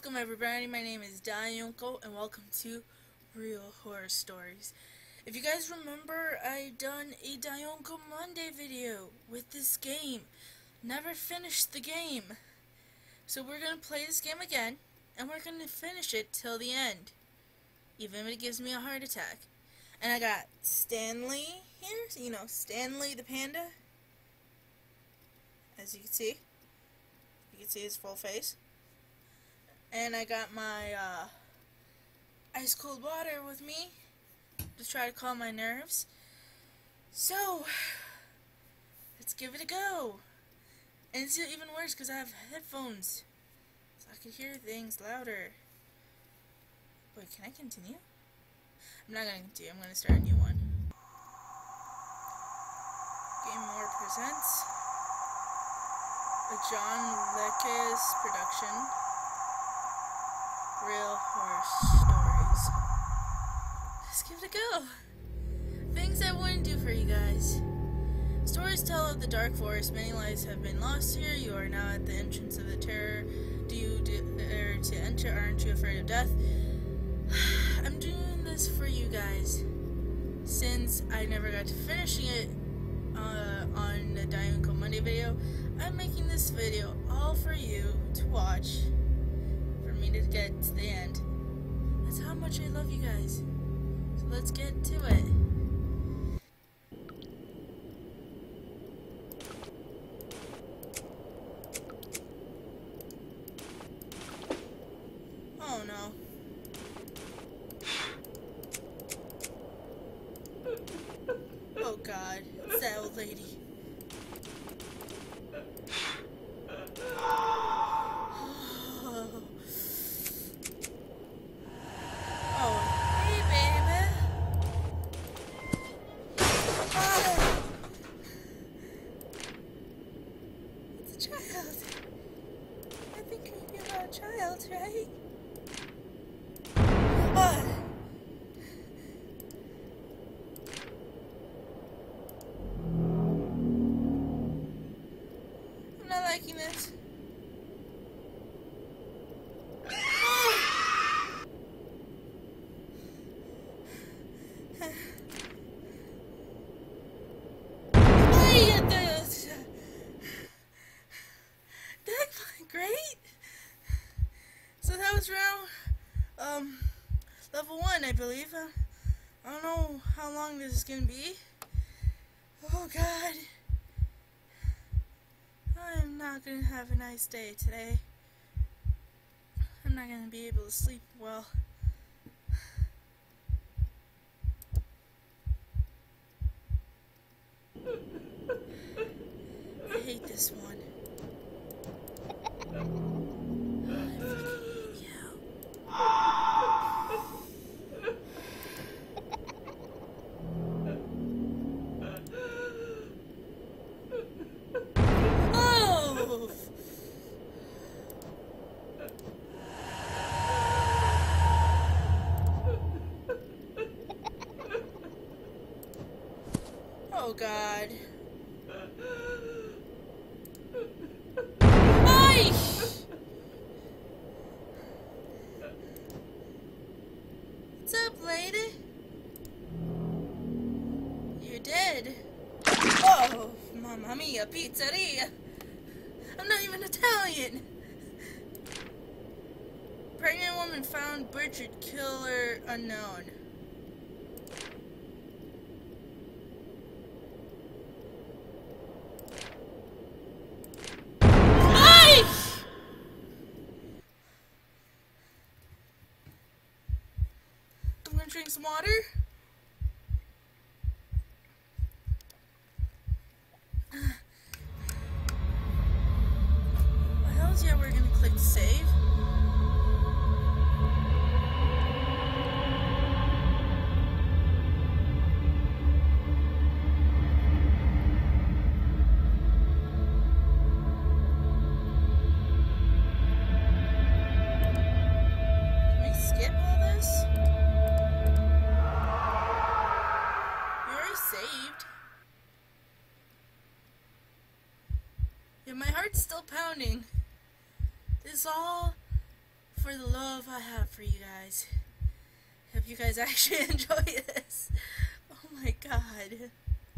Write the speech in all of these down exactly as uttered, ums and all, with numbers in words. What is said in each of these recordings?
Welcome everybody, my name is DieUnko and welcome to Real Horror Stories. If you guys remember, I done a DieUnko Monday video with this game. Never finished the game. So we're going to play this game again, and we're going to finish it till the end. Even if it gives me a heart attack. And I got Stanley here, you know, Stanley the panda. As you can see. You can see his full face. And I got my uh, ice cold water with me to try to calm my nerves. So, let's give it a go. And it's even worse because I have headphones. So I can hear things louder. Wait, can I continue? I'm not going to continue. I'm going to start a new one. Game More presents a John Lekes production. Real Horror Stories. Let's give it a go. Things I wouldn't do for you guys. Stories tell of the dark forest. Many lives have been lost here. You are now at the entrance of the terror. Do you dare to enter? Aren't you afraid of death? I'm doing this for you guys. Since I never got to finishing it uh, on the DieUnko Monday video, I'm making this video all for you to watch. For me to get to the end. That's how much I love you guys. So let's get to it. Oh no. Oh god, it's that old lady. Child. I think you're about a child, right? Uh. I'm not liking this. Great. So that was round um level one, I believe. Uh, I don't know how long this is gonna be. Oh god, I'm not gonna have a nice day today. I'm not gonna be able to sleep well. I hate this one. Oh god. Ay! What's up, lady? You're dead. Oh, mamma mia, pizzeria. I'm not even Italian. Pregnant woman found butchered, killer unknown. I'm gonna drink some water. Well, hells yeah, we're gonna click save. Can we skip all this? Saved. Yeah, my heart's still pounding. This is all for the love I have for you guys. Hope you guys actually enjoy this. Oh my god.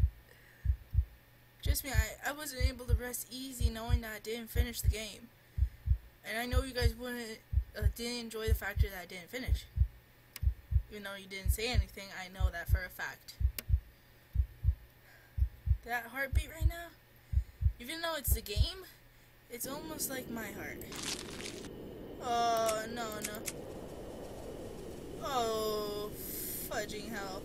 Trust me, I, I wasn't able to rest easy knowing that I didn't finish the game. And I know you guys wouldn't uh, didn't enjoy the fact that I didn't finish. Even though you didn't say anything, I know that for a fact. That heartbeat right now, even though it's the game, it's almost like my heart. Oh, no, no. Oh, fudging hell.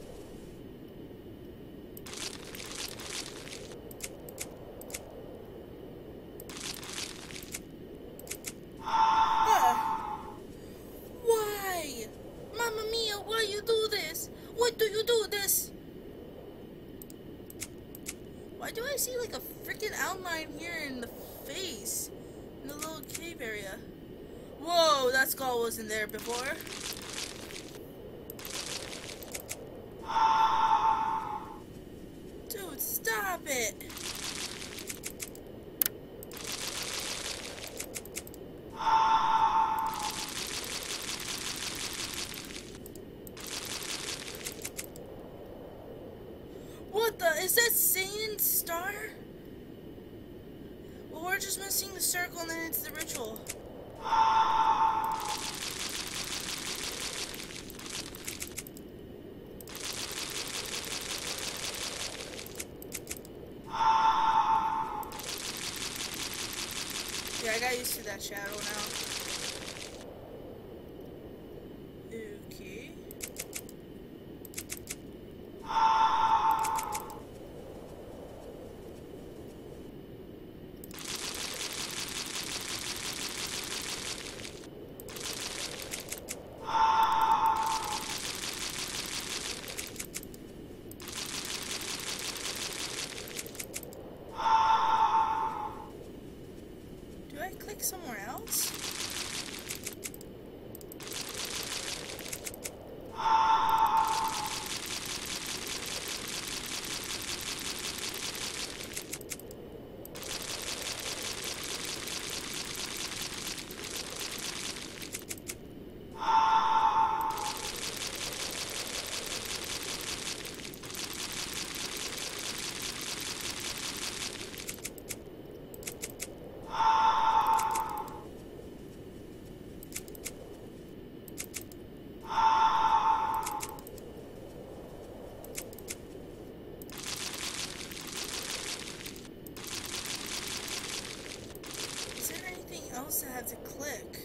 Ah. Why? Mamma mia, why you do this? Why do you do this? Why do I see like a freaking outline here in the face? In the little cave area. Whoa, that skull wasn't there before. Dude, stop it. What the? Is that Satan's star? Well, we're just missing the circle and then it's the ritual. Yeah, I got used to that shadow now. Okay. Do I click somewhere else? Is there anything else I have to click?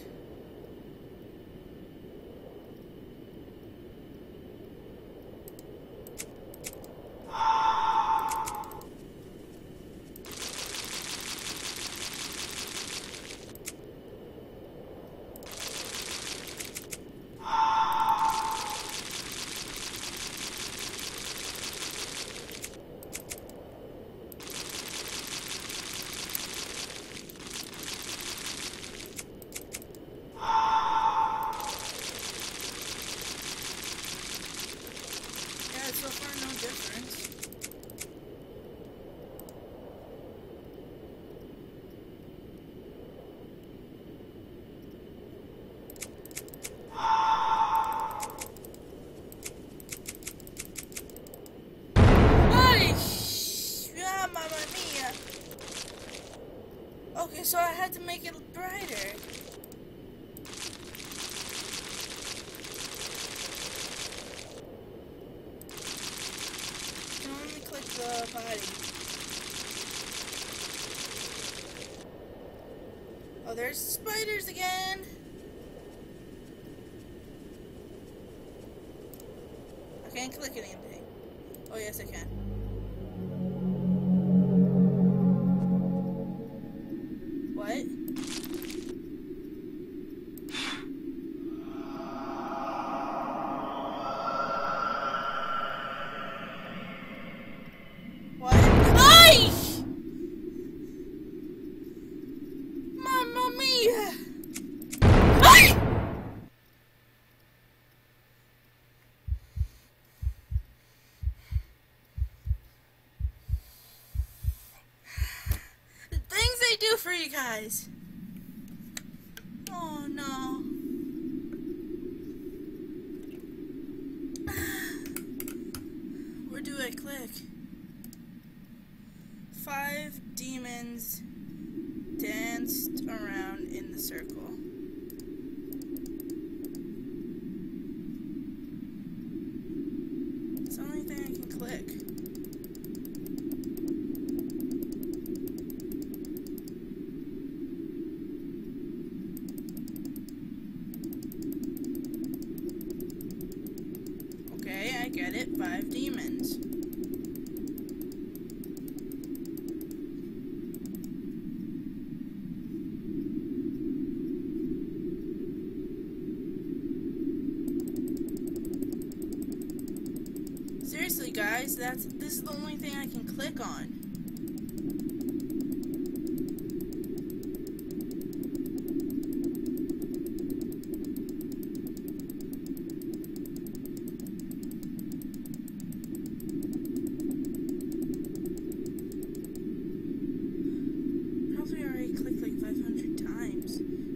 So far, no difference. Ay! Ah, mamma mia! Okay, so I had to make it brighter. The body. Oh, there's spiders again. I can't click anything. Oh, yes, I can. What? What? Ay! Mamma mia! Ay! The things they do for you guys. Oh no. five demons. Seriously, guys, that's this is the only thing I can click on. Probably already clicked like five hundred times.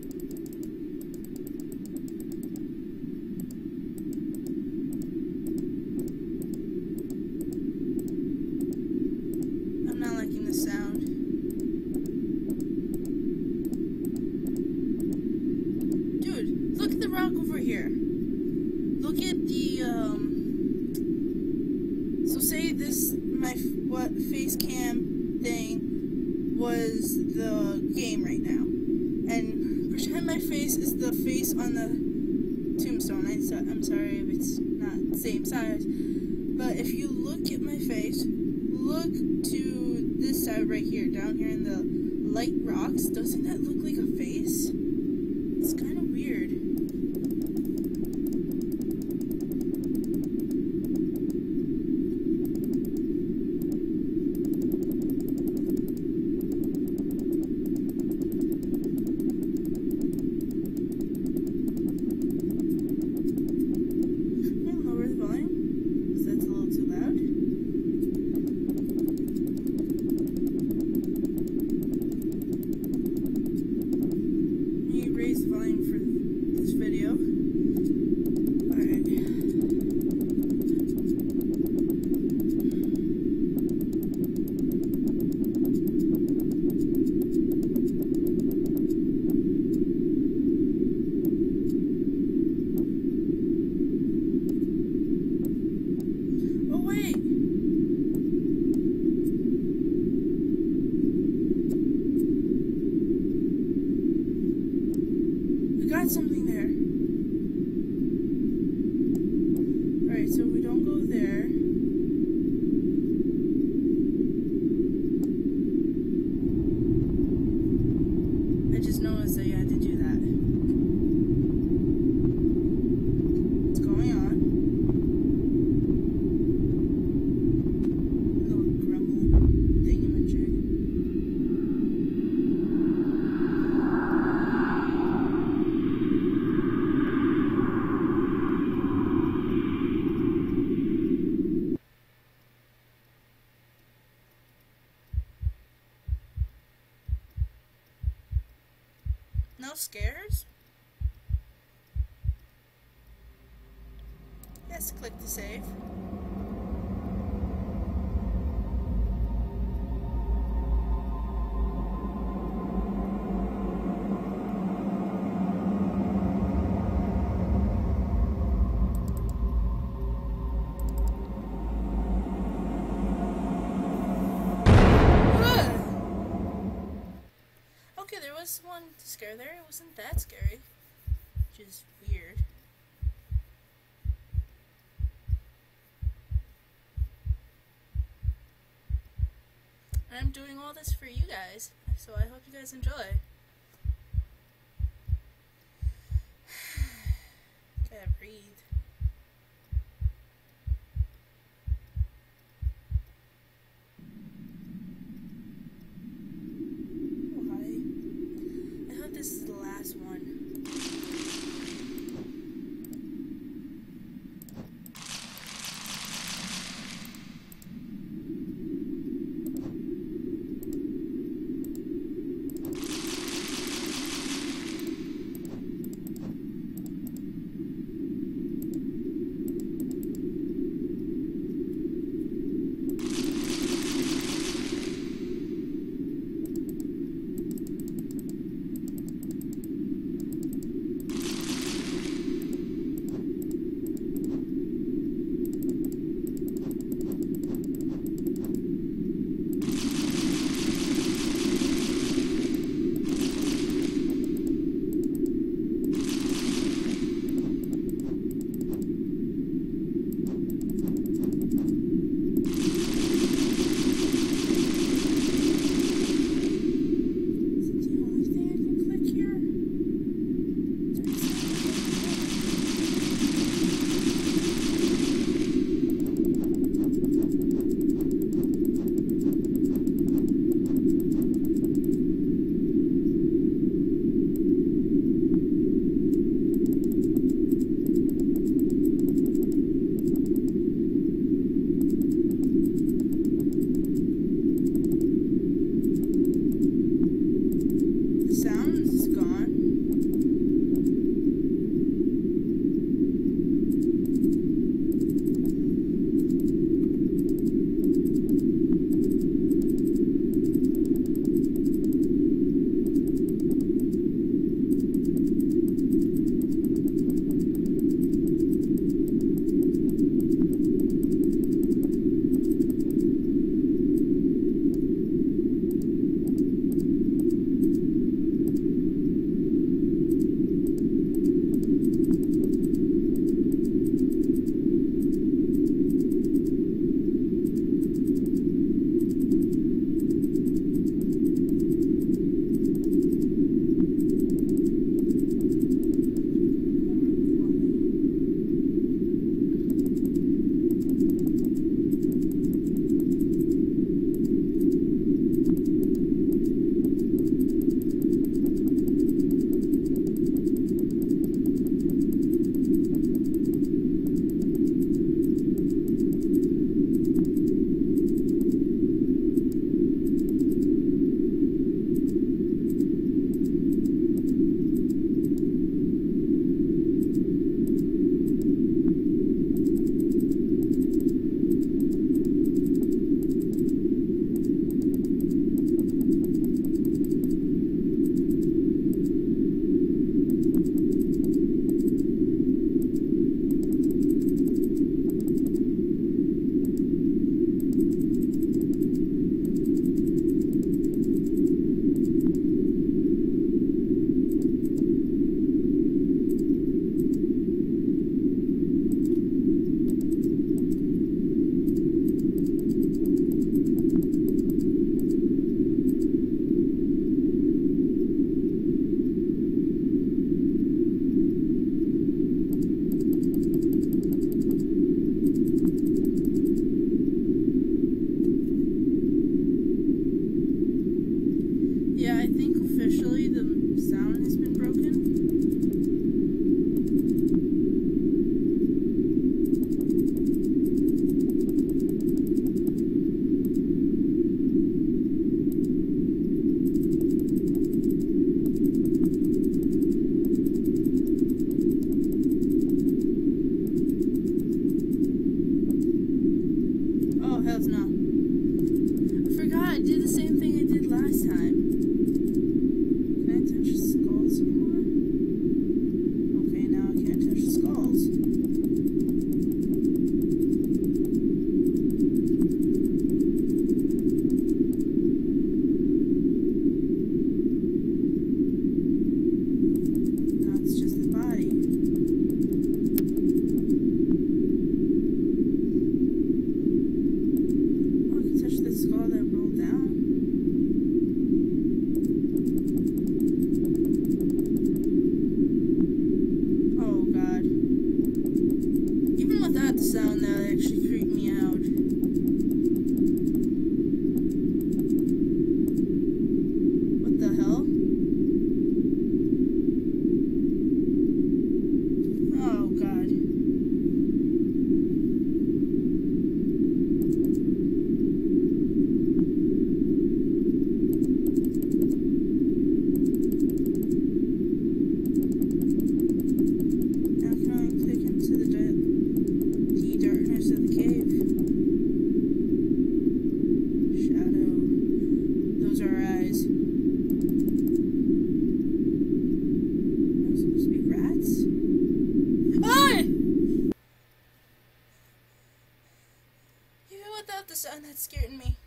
I'm not liking the sound. Dude, look at the rock over here. Look at the, um... So say this, my, what, face cam thing was the game right now. And pretend my face is the face on the tombstone. I, so, I'm sorry if it's not the same size. But if you look at my face, look to this side right here, down here in the light rocks. Doesn't that look like a face? It's kind of weird. Lower the volume, because that's a little too loud. Let me raise the volume for this video. Alright. Oh wait! We got something there. Alright, so we don't go there. I just noticed that you had to do that. What's going on? Little grumble thingamajig. No scares? Yes, click to save. Ah! Okay, there was one scare there. It wasn't that scary, which is weird. I'm doing all this for you guys, so I hope you guys enjoy. Gotta breathe. Why? I hope this is the last one. the sound that actually creeped me out. What the hell? Oh god. Now can I click into the, the darkness of the cave? Shadow. Those are our eyes. Are those supposed to be rats? Ah! Even without the sun, that scared me.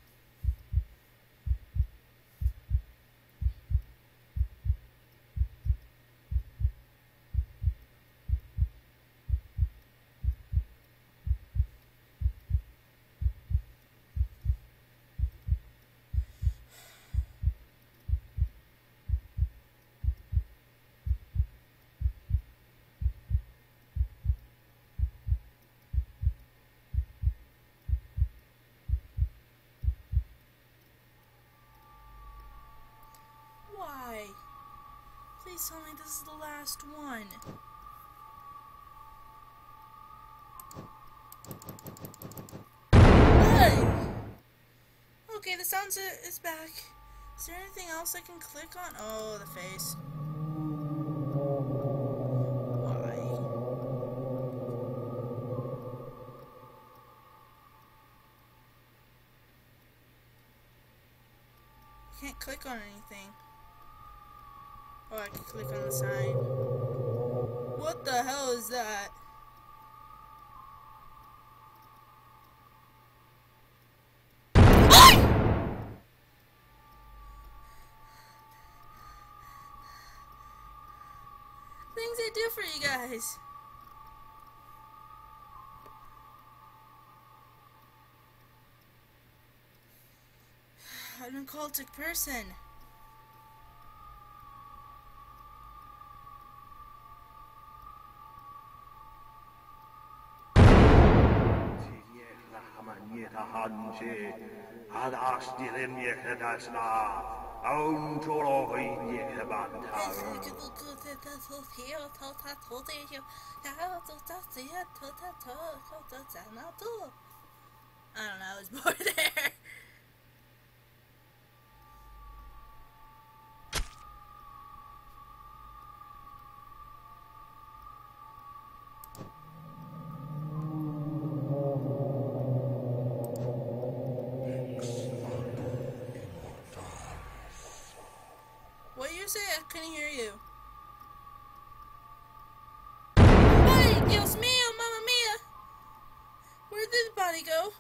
Why? Please tell me this is the last one. Hey! Okay, the sound is back. Is there anything else I can click on? Oh, the face. Why? I can't click on anything. Oh, I can click on the sign. What the hell is that? Things I do for you guys. An occultic person. I don't know, I was bored there. What you say? I couldn't hear you. Hey, Dios mío, Mamma Mia! Where did the body go?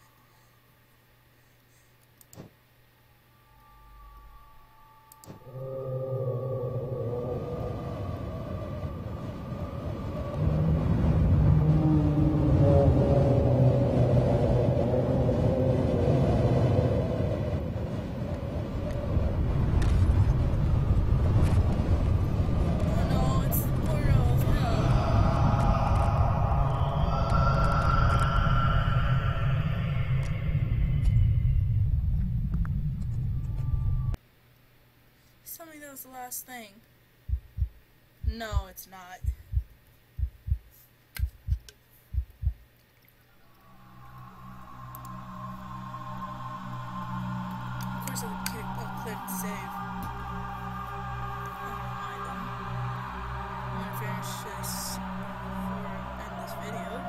Tell me that was the last thing. No, it's not. Of course I'll click, I'll click save. I don't mind them. I'm gonna finish this before I end this video.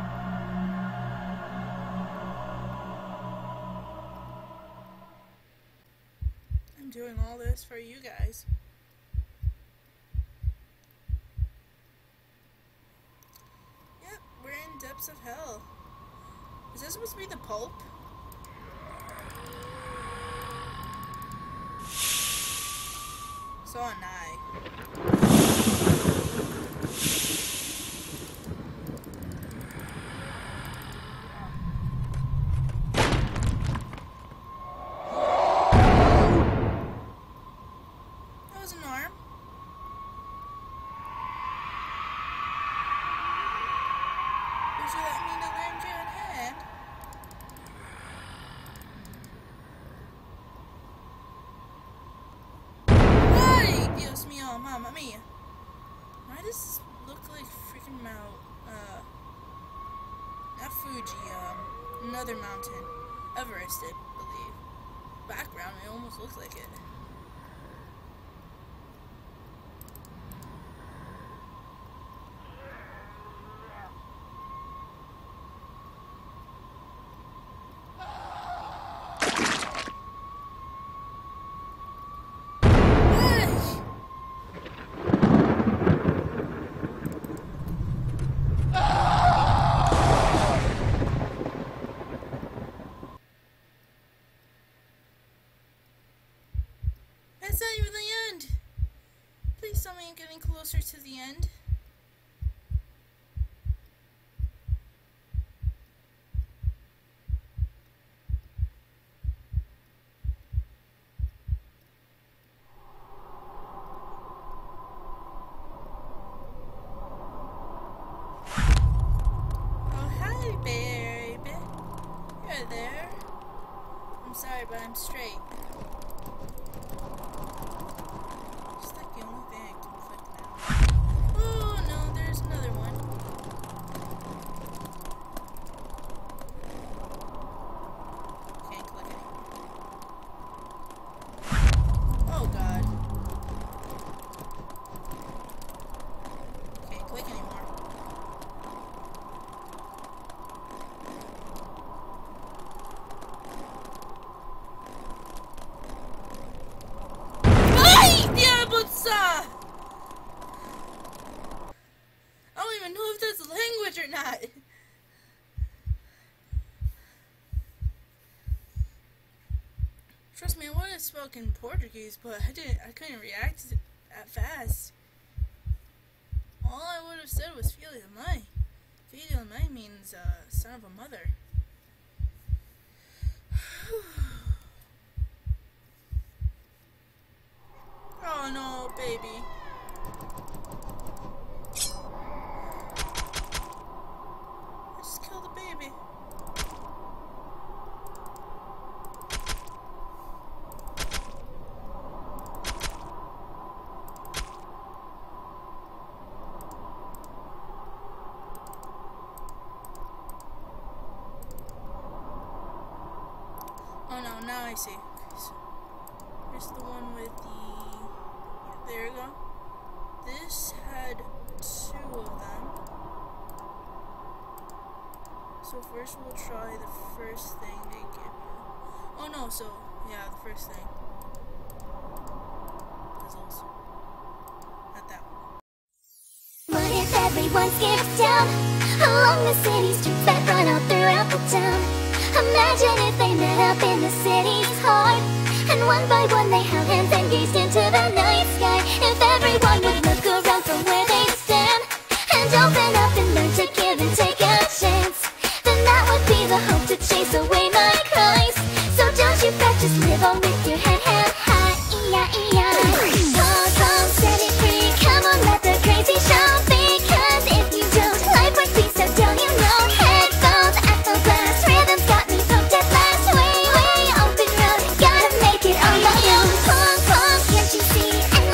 I'm doing all this for you guys. Yep, we're in depths of hell. Is this supposed to be the Pope? So am I. That was an arm. Would you let me looked like freaking Mount, uh, not Fuji, um, another mountain. Everest, I believe. Background, it almost looks like it. That's not even the end. Please tell me I'm getting closer to the end. Oh, hi, baby. You're there. I'm sorry, but I'm straight. Just like the only thing I can click now. Oh no, there's another one. Can't click anymore. Oh god. Can't click anymore. I don't even know if that's a language or not. Trust me, I would have spoken Portuguese, but I didn't. I couldn't react that fast. All I would have said was "Filha da mãe." Filha da mãe means uh, son of a mother. Oh no, baby. I just killed a baby. Oh no, now I see. Okay, so here's the one with the... There you go. This had two of them. So first we'll try the first thing they give you. Oh no, so yeah, the first thing. Puzzles. Not that one. What if everyone skipped down along the city streets that run all throughout the town? Imagine if they met up in the city's heart, and one by one they held hands and gazed into the night sky. If everyone would look around from where they stand and open up and learn to give and take a chance, then that would be the hope to chase away my cries. So don't you fret, just live on with your head held high. E I E I Come, come, set it free. Come on, let the crazy show. Because if you don't, life would be so dull, you know. Headphones at the blast, rhythms got me hooked at last. Way, way open road, gotta make it on my own. Punk, punk, can't you see? And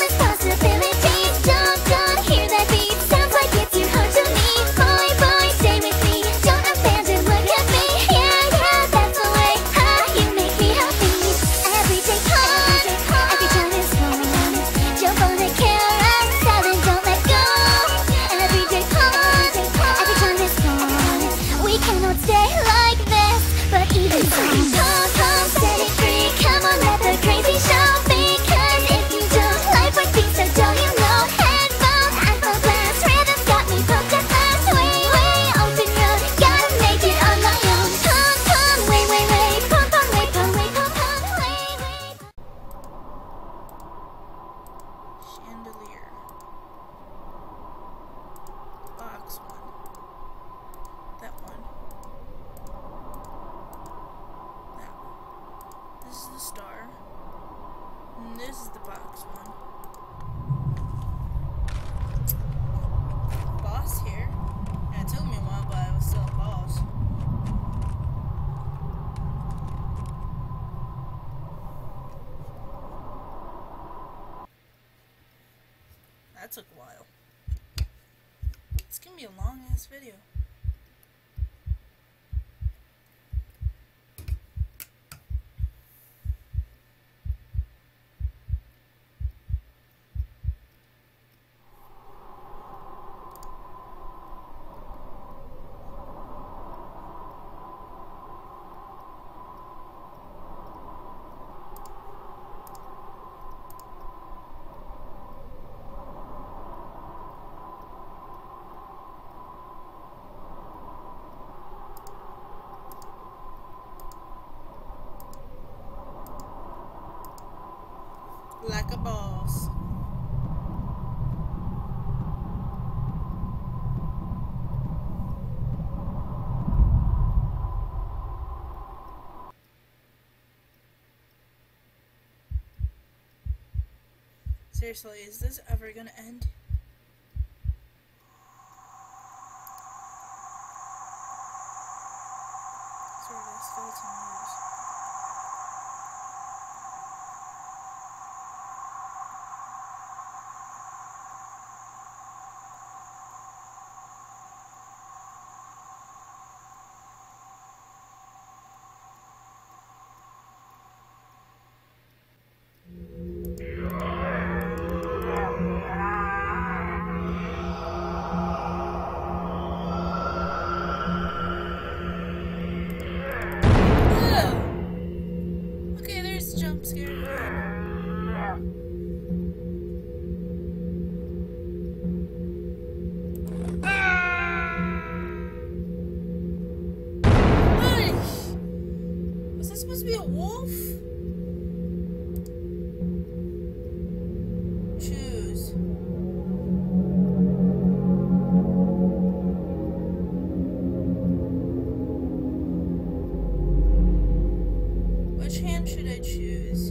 last video. Like a boss. Seriously, is this ever gonna end? Sort of skeleton news. Okay, there's a jump scare. What? Was that supposed to be a wolf? Choose. Which hand should I choose?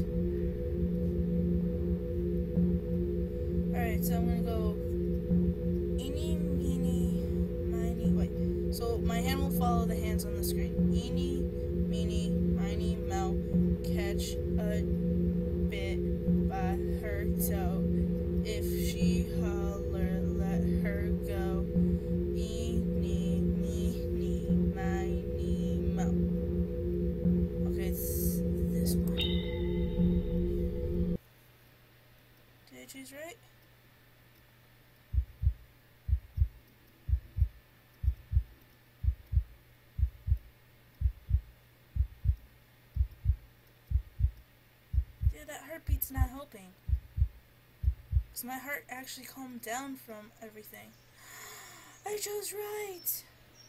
Alright, so I'm gonna go eeny, meeny, miny, wait. So my hand will follow the hands on the screen. Eeny, meeny, miny, moe, catch a bit by her toe. If she holler, let her go. Eeny, meeny, miny, moe. Okay, it's this one. Did I choose right? Dude, that heartbeat's not helping. Because my heart actually calmed down from everything. I chose right!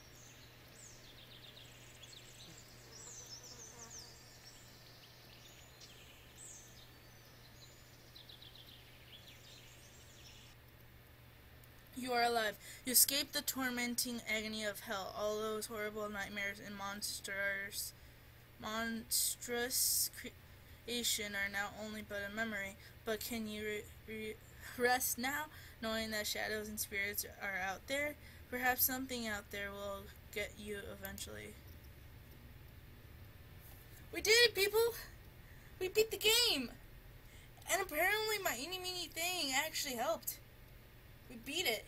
You are alive. You escaped the tormenting agony of hell. All those horrible nightmares and monsters, monstrous creation are now only but a memory. But can you re re rest now, knowing that shadows and spirits are out there? Perhaps something out there will get you eventually. We did it, people! We beat the game! And apparently my eeny meeny thing actually helped. We beat it.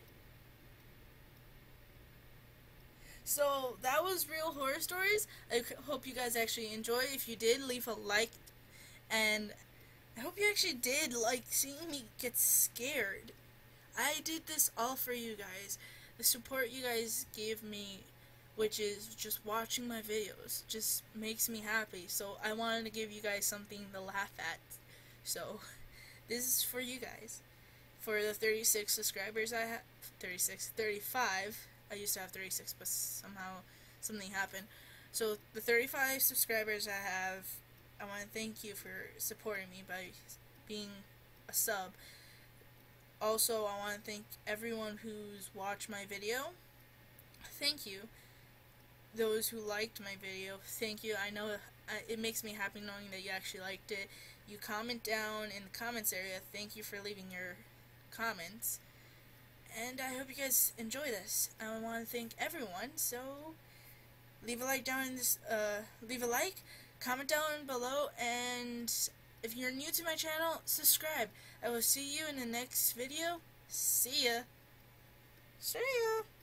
So that was Real Horror Stories. I hope you guys actually enjoyed. If you did, leave a like. And I hope you actually did like seeing me get scared. I did this all for you guys. The support you guys gave me, which is just watching my videos, just makes me happy. So I wanted to give you guys something to laugh at. So this is for you guys. For the thirty-six subscribers I have, thirty-six, thirty-five, I used to have thirty-six, but somehow something happened. So the thirty-five subscribers I have, I want to thank you for supporting me by being a sub. Also, I want to thank everyone who's watched my video. Thank you. Those who liked my video, thank you. I know it makes me happy knowing that you actually liked it. You comment down in the comments area. Thank you for leaving your comments, and I hope you guys enjoy this. I want to thank everyone, so leave a like down in this uh leave a like, comment down below, and if you're new to my channel, subscribe. I will see you in the next video. See ya. See ya.